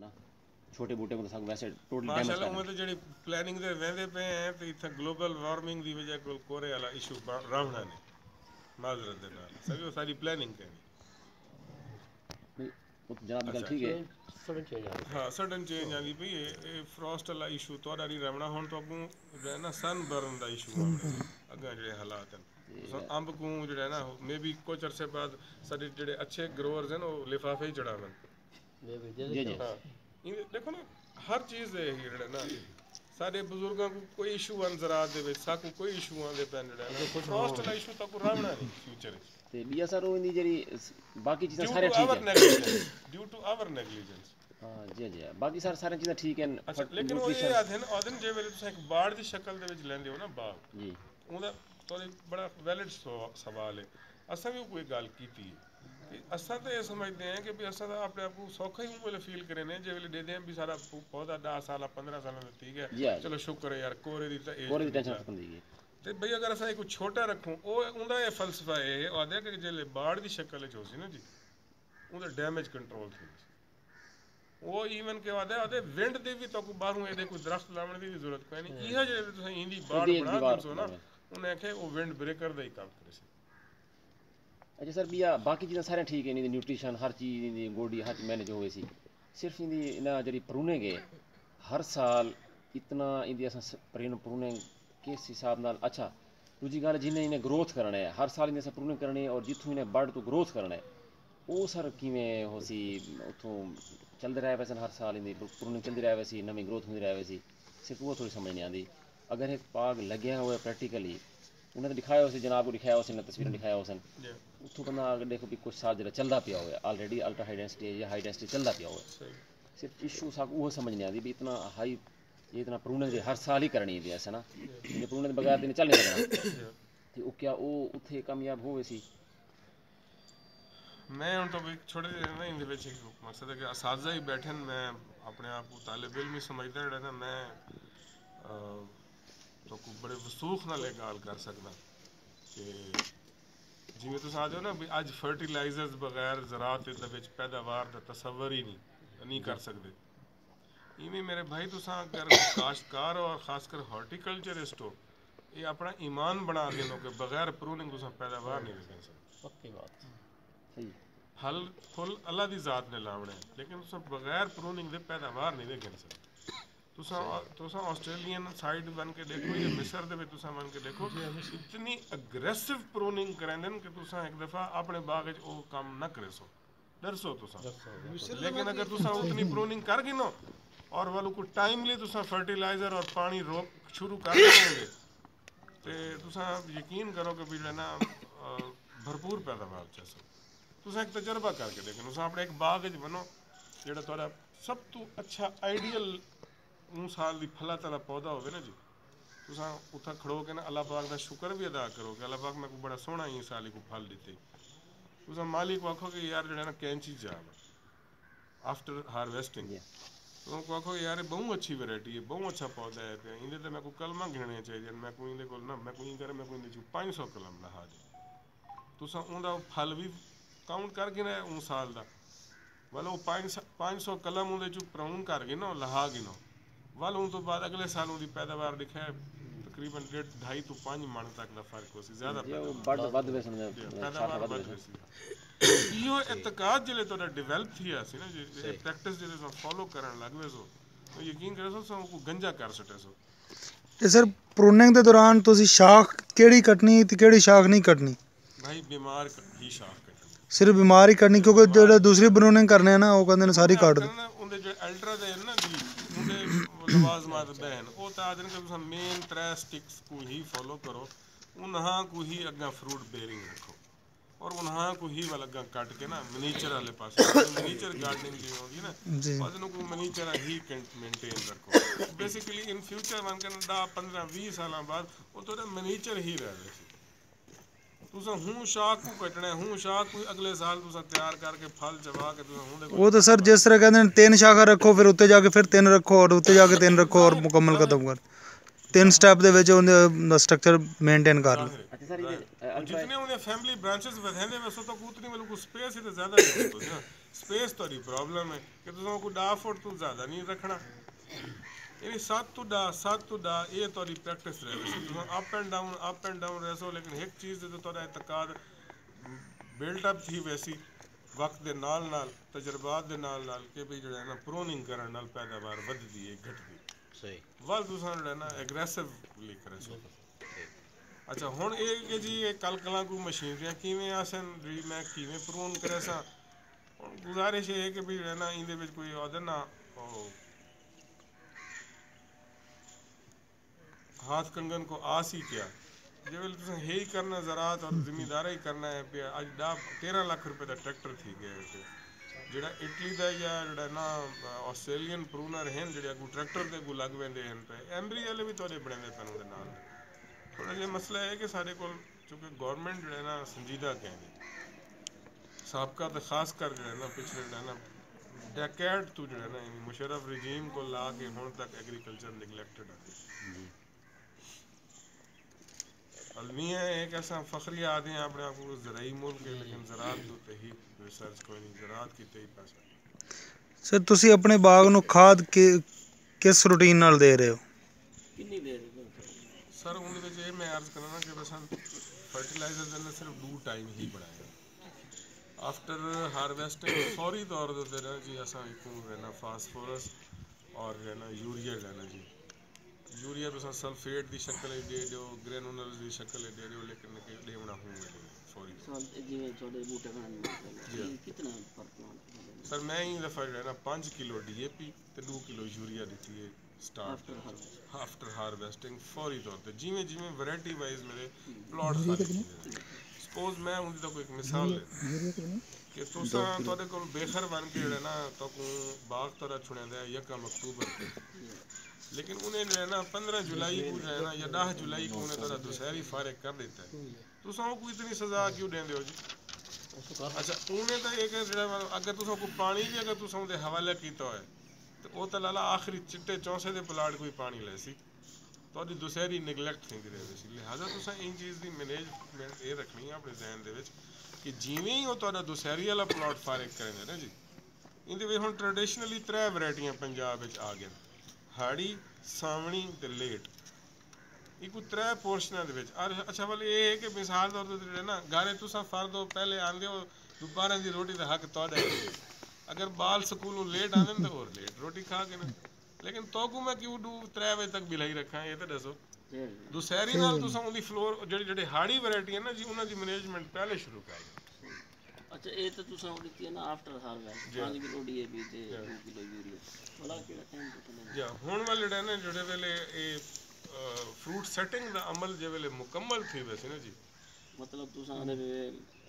ना छोटे बूटे को तो वैसे टोटल डैमेज माशाल्लाह कर उमें तो जेडी प्लानिंग दे वेंदे पे हैं तो इत्थे ग्लोबल वार्मिंग दी वजह कोल कोरे वाला इशू रावणा ने माजरत दे नाल सभी सारी प्लानिंग करनी वो तो जनाब गल अच्छा ठीक है हाँ सडन चेंज आंदी पई है फ्रॉस्ट वाला इशू तोड़ा नहीं रवना हुन तो अगू जो ना सन बर्न दा इशू आवना अगा जेडे हालात हैं तो अंब को जेड़ा ना मे बी कुछ अरसे बाद साडे जेडे अच्छे ग्रोअर्स हैं वो लिफाफे ही चढ़ावन जी जी हाँ देखो ना हर चीज़ है जेड़ा ना साडे बुजुर्गों को कोई इशू आन ज़राअत दे विच साकू कोई इशू आंदे पैन जेड़ा ना फ्रॉस्ट वाला इशू तो को रावना नहीं फ्यूचर ते बिया सर वो इंदी जेडी बाकी चीज़ां ड्यू सारे टू ठीक आवर है negligence due to our negligence हाँ जी जी बाकी सर सारी चीज़ां ठीक है अच्छा लेकिन वो ये आदन जे वेले तुम एक बाड़ की शक्ल दे विच लैंदे हो ना बाग जी ਉਹਦਾ ਤੁਹਾਡੇ ਬੜਾ ਵੈਲਿਡ ਸਵਾਲ ਹੈ ਅਸਾਂ ਵੀ ਕੋਈ ਗੱਲ ਕੀਤੀ ਹੈ ਕਿ ਅਸਾਂ ਤਾਂ ਇਹ ਸਮਝਦੇ ਹਾਂ ਕਿ ਵੀ ਅਸਾਂ ਤਾਂ ਆਪਣੇ ਆਪ ਨੂੰ ਸੌਖਾ ਹੀ ਵੇਲੇ ਫੀਲ ਕਰੇ ਨੇ ਜੇ ਵੇਲੇ ਦੇਦੇ ਆਂ ਵੀ ਸਾਡਾ ਪੌਦਾ 10 ਸਾਲ 15 ਸਾਲਾਂ ਦਾ ਠੀਕ ਹੈ ਚਲੋ ਸ਼ੁਕਰ ਹੈ ਯਾਰ ਕੋਰੇ ਦੀ ਤਾਂ ਕੋਰੇ ਦੀ ਟੈਨਸ਼ਨ ਖਤਮ ਦੀ ਤੇ ਬਈ ਅਗਰ ਅਸਾਂ ਕੋਈ ਛੋਟਾ ਰੱਖੂ ਉਹ ਉਹਦਾ ਇਹ ਫਲਸਫਾ ਇਹ ਆਦੇ ਕਿ ਜੇ ਬਾੜ ਦੀ ਸ਼ਕਲ ਵਿੱਚ ਹੋ ਸੀ ਨਾ ਜੀ ਉਹਦਾ ਡੈਮੇਜ ਕੰਟਰੋਲ ਥੀ ਉਹ ਈਵਨ ਕਿ ਆਦੇ ਵਿੰਡ ਦੇ ਵੀ ਤਾਂ ਕੋਈ ਬਾਹਰੋਂ ਇਹਦੇ ਕੋਈ ਦਰਖਤ ਲਾਉਣ ਦੀ ਵੀ ਜ਼ਰੂਰਤ ਕੋਈ ਨਹੀਂ ਇਹ ਜਿਹੜੇ ਤੁਸੀਂ ਇੰਦੀ ਬਾੜ ਬਣਾ ਦਿੰਸੋ ਨਾ उन्हें आखे वो विंड ब्रेकर का ही काम करे से अच्छा सर बिया बाकी चीज़ां सारे ठीक है नहीं न्यूट्रिशन हर चीज़ इंदी गोडी हर मैनेज होवे सी सिर्फ इंदी इना जड़ी परूने गए हर साल इतना इंदी असां परूने किस हिसाब नाल अच्छा दूजी गल जिन्हें इन्हें ग्रोथ करना है हर साल इन्हें असां परूने करनी है और जिथों इन्हें बर्ड तो ग्रोथ करना है वो सर किवें हो सी उथों चलते रहे वैसे हर साल इंदी परूने चलती रहे वैसी नवी ग्रोथ होंदी रहे वैसी सिर्फ वो थोड़ी समझ नहीं आती अगर एक पाग लग्या हुआ प्रैक्टिकली उन्हें तो दिखाया उसे जनाब को दिखाया उसे तस्वीर दिखाया उसन उतो बंदा अगर देखो भी कुछ साल जो चलता पिया हुआ ऑलरेडी अल्ट्रा हाई डेंसिटी या हाई डेंसिटी चलता पिया हुआ सिर्फ इशू साक वो समझ नहीं आती भी इतना हाई ये इतना प्रूने हर साल ही करनी थी ऐसा ना ये प्रूने के बगैर तो चल नहीं सकना तो वो क्या वो उत्थे कामयाब होवे सी मैं हम तो छोटे ना इन मकसद है कि असातिज़ा ही बैठे मैं अपने आप को तालिब इल्म ही समझदा जेड़ा ना मैं तो को बड़े वसूख नाल गल कर सकदा कि जिवें तुसीं आखदे हो ना भी अज फर्टिलाइजर्स बगैर ज़राअत दे विच पैदावार दा तसव्वुर ही नहीं कर सकदे इवें मेरे भाई तुसीं अगर काश्तकार और खासकर हॉर्टिकल्चरिस्ट हो ये अपना ईमान बना देनो कि बगैर प्रूनिंग तुसीं पैदावार नहीं दे सकदे पक्की बात सही फल फुल अल्लाह दी ज़ात ने लावणे लेकिन तुसीं बगैर प्रूनिंग दे पैदावार नहीं दे सकदे तुसा ऑस्ट्रेलियन साइड बन के देखो या मिस्र दे विच तुसा बन के देखो इतनी अग्रेसिव प्रूनिंग करांदे कि तुसा एक दफ़ा अपने बाग विच ओ काम ना करे सो डरसो तुसा लेकिन अगर तुसा उतनी प्रूनिंग कर गिनो और वालों को टाइमली तुसा फर्टिलाइजर और पानी रोक शुरू कर दोगे ते तुसा यकीन करो कि भी ना भरपूर पैदावार चाहिए तुसा एक तजर्बा करके देखो तुसा अपने एक बाग विच बनो जेड़ा तुहाडा सब तो अच्छा आइडियल साल की फला तला पौधा हो ना जी तुसा उत्थे खड़ो के ना अल्लाह पाक का शुक्र भी अदा करो कि अल्लाह पाक मैं को बड़ा सोहना ही साल को फल दिते तुसा मालिक को आखो कि यार जो ना कैंची जाब आफ्टर हार्वेस्टिंग तो को आखो यार बहुत अच्छी वैरायटी है बहुत अच्छा पौधा है तो इन्हें तो मैं को कलमा गिनने चाहिए मैं को इन्हें को ना मैं को कर मैं को इन्हें 500 कलम लहा दे तुसा उनका फल भी काउंट कर गिना उन साल का वालो 500 कलम उन्हें प्राउन कर गिनो लहा गिनो वालों तो बाद अगले सालों की पैदावार दिखा तकरीबन 2.5 to 5 मन तक का फर्क हो सी ज्यादा पैदावार बढ़ वैसी यो एतकाद जिले तो डेवलप थी सी ना ये प्रैक्टिस जिले तो फॉलो करन लग वे सो तो यकीन करो सो को गंजा कर सटे सो ते सर प्रूनिंग दे दौरान तुसी शाख केड़ी कटनी ते केड़ी शाख नहीं कटनी भाई बीमार ही शाख कटनी सिर्फ बीमार ही करनी क्योंकि जो दूसरी प्रूनिंग करने ना वो कहंदे ने सारी काट दो उनदे जो अल्ट्रा दे ना जी उनदे लवाजमात बहन ओ ता आदन के तुसा मेन 3 स्टिक्स को ही फॉलो करो उन्हां को ही अगा फ्रूट बेरिंग रखो और उन्हां को ही वाला अगा काट के ना मिनीचर वाले पास मिनीचर गार्डनिंग जो होगी ना उन को मिनीचर ही मेंटेन रखो बेसिकली इन फ्यूचर वन के 15 20 साल बाद वो तो मिनीचर ही रह गए तुसा हूं शाख को कटना है हूं शाख को अगले साल तुसा तैयार करके फल चबा के तुसा हूं देखो वो तो सर जिस तरह कहते हैं 3 शाखा रखो फिर उत्ते जाके फिर 3 रखो और उत्ते जाके 3 रखो और मुकम्मल खत्म कर 3 स्टेप दे विच उन स्ट्रक्चर मेंटेन कर लो अच्छा सर ये जितने उन्हें फैमिली ब्रांचेस बधाने में सो तो उतनी वालों को स्पेस ही तो ज्यादा नहीं होता ਸਪੇਸ ਤੁਹਾਡੀ ਪ੍ਰੋਬਲਮ ਹੈ ਕਿ ਤੁਸੀਂ ਕੋਈ 10 ਫੁੱਟ ਤੋਂ ਜ਼ਿਆਦਾ ਨਹੀਂ ਰੱਖਣਾ, یعنی 7 تو 10 یہ تاری پریکٹس رہے ویسے تو اپ اینڈ ڈاؤن رہسو، لیکن ایک چیز جو تارا اعتقاد بلڈ اپ تھی ویسی وقت دے نال نال تجربات دے نال نال کہ بھئی جڑا ہے نا پروننگ کرن نال پیداوار وددی ہے گھٹدی صحیح وال دوسرا جڑا ہے نا ایگریسولی کرے سو. اچھا ہن اے کہ جی یہ کل کلاں کو مشینریاں کیویں آسن جی میں کیویں پرون کرے سا. گزارش یہ ہے کہ بھئی جڑا نا ایندے وچ کوئی اودر نا ہاتھ کنگن کو آس ہی کیا جی ویل تساں ہے ہی کرنا زراعت اور زمیندارا ہی کرنا ہے پیا. اج 13 لاکھ روپے دا ٹریکٹر تھی گیا ہے جڑا اٹلی دا یا جڑا نا آسٹریلین پرونر ہیں جڑے اگو ٹریکٹر دے اگو لگ ویندے ہیں پہ ایمبری والے بھی تھوڑے بنے پن دے نال. تھوڑا جہا مسئلہ ہے کہ سارے کول چونکہ گورنمنٹ جو ہے نا سنجیدہ کہیں سابقہ تو خاص کر جو ہے نا پچھلے جو ہے نا ڈیکیڈ تو جو ہے نا مشرف رجیم کو لا کے ہون تک ایگریکلچر نگلیکٹڈ ہے. المیہ ایک ایسا فخری آدھے ہیں اپنے آپ کو زرعی ملک ہے لیکن زراعت تو تے ہی ریسرچ کوئی نہیں زراعت کی تے ہی پیسہ. سر تسی اپنے باغ نو کھاد کس روٹین نال دے رہے ہو؟ کنی دے رہے سر ان وچ یہ میں عرض کرنا کہ بس فرٹیلائزر دے صرف 2 ٹائم ہی بنایا آفٹر ہارویسٹنگ فوری طور تے نا جی اساں ایک رہنا فاسفورس اور رہنا یوریا لینا جی. یوریا تو سلفیٹ دی شکل دے دیو گرینولز دی شکل دے دیو لیکن دیونا ہوں فوری جی چھوٹے بوٹے بنانے کتنا فرق سر میں ہی دفعہ جو ہے نا 5 کلو ڈی اے پی تے 2 کلو یوریا دیتی ہے سٹارٹ آفٹر ہارویسٹنگ فوری طور تے جیویں جیویں ویرائٹی وائز میرے پلاٹ خالی سپوز میں ان دی کوئی مثال لے کہ تساں تواڈے کول بیخر بن کے جڑا نا تو باغ طرح چھڑیندا ہے 1 اکتوبر تے لیکن انہیں جو ہے نا 15 جولائی کو جو ہے نا یا 10 جولائی کو انہیں طرح دوسری فارغ کر دیتا ہے. تو ساں کو اتنی سزا کیوں دیں دے ہو جی؟ اچھا انہیں تو ایک اگر تساں کو پانی بھی اگر تساں دے حوالہ کیتا ہے تو وہ تو لالا آخری چٹے چونسے دے پلاٹ کوئی پانی لے سی تو دوسری نگلیکٹ تھی رہے سی. لہٰذا تساں ان چیز دی مینیجمنٹ یہ رکھنی ہے اپنے ذہن دے وچ کہ جیویں ہی وہ تہاڈا دوسری والا پلاٹ فارغ کریں گے نا جی اندے وچ ہن ٹریڈیشنلی 3 ورائٹیاں پنجاب وچ آ گئے ہاڑی ساونی تے لیٹ یہ کوئی 3 پورشناں دے وچ. اچھا والے یہ ہے کہ مثال طور تے نا گھر تساں فرد ہو پہلے آندے ہو دوپہر دی روٹی دا حق تہاڈا ہے اگر بال سکولوں لیٹ آندے تے اور لیٹ روٹی کھا کے نا لیکن تو کو میں کیوں 3 بجے تک بلائی رکھاں یہ تے دسو. دوسری نال تساں ان دی فلور جڑی ہاڑی ورائٹی ہے نا جی انہاں دی مینجمنٹ پہلے شروع کر. اچھا یہ تو تساں دتی ہے نا after harvest 5 kilo D A P تے 2 کلو یوریا والا کیڑا ٹائم تے یا ہن والے جڑے نا جڑے ویلے اے فروٹ سیٹنگ دا عمل جے ویلے مکمل تھی ویسے نا جی مطلب تساں دے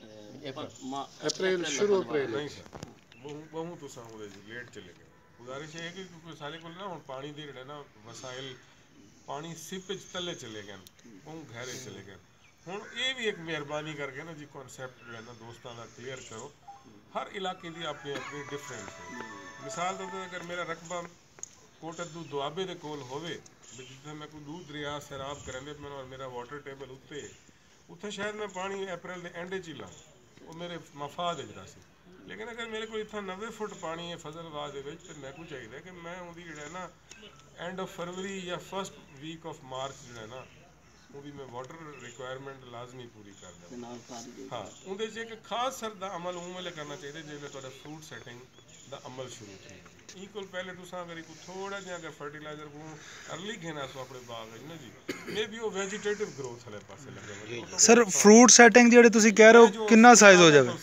اپریل شروع اپریل نہیں سر بہت تساں ہو جی لیٹ چلے گئے. گزارش ہے کہ کوئی سارے کول نا ہن پانی دے جڑے نا وسائل پانی سیپج تلے چلے گئے بہت گہرے چلے گئے. ہن یہ بھی ایک مہربانی کر کے نا جی کانسیپٹ جو ہے نا دوستاں دا کلیئر کرو ہر علاقے دی اپنی اپنی ڈفرینس ہے. مثال طور پر اگر میرا رقبہ کوٹدو دوابے دے کول ہوئے جتنے میں کوئی دودھ دریا سیراب کریں دے اور میرا واٹر ٹیبل اتنے اتنے شاید میں پانی اپریل دے اینڈ چ لا وہ میرے مفاد اجرا سی. لیکن اگر میرے کو اتنا 90 فٹ پانی ہے فضل آباد دے وچ تے میں کو چاہیے کہ میں ان دی جڑا ہے نا اینڈ آف فروری یا فرسٹ ویک آف مارچ جو ہے نا وہ بھی میں واٹر ریکوائرمنٹ لازمی پوری کر دوں. ہاں اندر سے ایک خاص سر دا عمل اون ویلے کرنا چاہیے جیسے تھوڑا فروٹ سیٹنگ دا عمل شروع تھی ایکول پہلے تساں اگر ایک تھوڑا جہا اگر فرٹیلائزر کو ارلی گھینا سو اپنے باغ ہے نا جی مے بی وہ ویجیٹیٹیو گروتھ والے پاسے لگے سر فروٹ سیٹنگ جڑے تسی کہہ رہے ہو کنا سائز ہو جاوے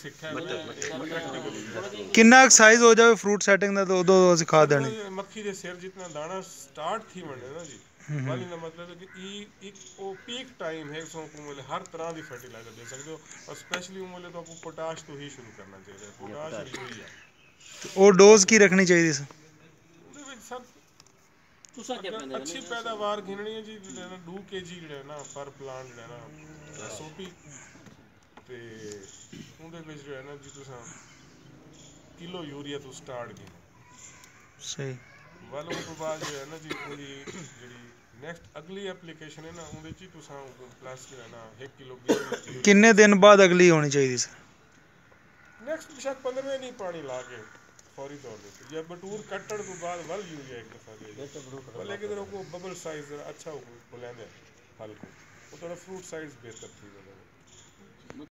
کنا سائز ہو جاوے فروٹ سیٹنگ دا تو ادو سکھا دینی مکھی دے سر جتنا دانا سٹارٹ تھی بنے نا جی والی کا مطلب ہے کہ ایک پیک ٹائم ہے سو کو ملے ہر طرح دی فرٹیلائزر دے سکتے ہو اور اسپیشلی ملے تو آپ کو پوٹاش تو ہی شروع کرنا چاہیے پوٹاش اور یوریا وہ ڈوز کی رکھنی چاہیے سر اچھی پیداوار گھننی ہے جی 2 kg جڑا ہے نا پر پلانٹ جڑا ہے نا سوپی تے اون دے وچ جو ہے نا جی تساں کلو یوریا تو سٹارٹ گھن صحیح والوں تو بعد جو ہے نا جی پوری جڑی نیکسٹ اگلی اپلیکیشن ہے نا اون وچ تساں پلس جو ہے نا 1 کلو کنے دن بعد اگلی ہونی چاہیے سر نیکسٹ بشک 15 نہیں پانی لا کے فوری طور پہ یا بٹور کٹڑ کو بعد ول یوں یا ایک دفعہ دے لیکن کو ببل سائز اچھا ہو بلند ہے پھل کو وہ تھوڑا فروٹ سائز بہتر تھی